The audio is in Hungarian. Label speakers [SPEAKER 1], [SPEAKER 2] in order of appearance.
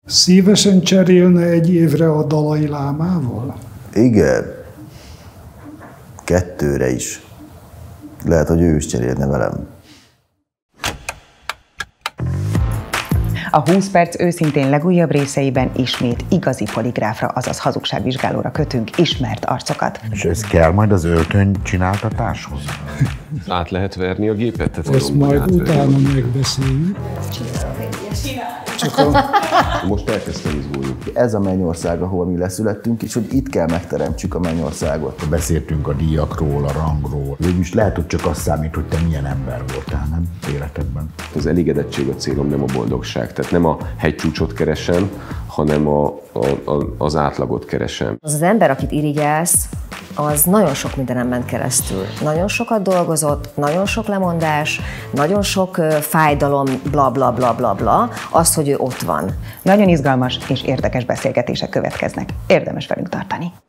[SPEAKER 1] Szívesen cserélne egy évre a Dalai Lámával?
[SPEAKER 2] Igen. 2-re is. Lehet, hogy ő is cserélne velem.
[SPEAKER 3] A 20 perc őszintén legújabb részeiben ismét igazi poligráfra, azaz hazugságvizsgálóra kötünk ismert arcokat.
[SPEAKER 4] És ez kell majd az öltöny csináltatáshoz?
[SPEAKER 5] Át lehet verni a gépet?
[SPEAKER 1] Ezt majd utána megbeszéljük.
[SPEAKER 5] Most elkezdtem izgulni.
[SPEAKER 2] Ez a mennyország, ahol mi leszülettünk, és hogy itt kell megteremtsük a mennyországot.
[SPEAKER 4] Beszéltünk a díjakról, a rangról. Végülis lehet, hogy csak azt számít, hogy te milyen ember voltál, nem? Életedben.
[SPEAKER 5] Az elégedettség a célom, nem a boldogság. Tehát nem a hegycsúcsot keresem, hanem az átlagot keresem.
[SPEAKER 6] Az ember, akit irigyelsz, az nagyon sok mindenen ment keresztül. Nagyon sokat dolgozott, nagyon sok lemondás, nagyon sok fájdalom, bla bla bla bla bla, az, hogy ő ott van.
[SPEAKER 3] Nagyon izgalmas és érdekes beszélgetések következnek. Érdemes velünk tartani.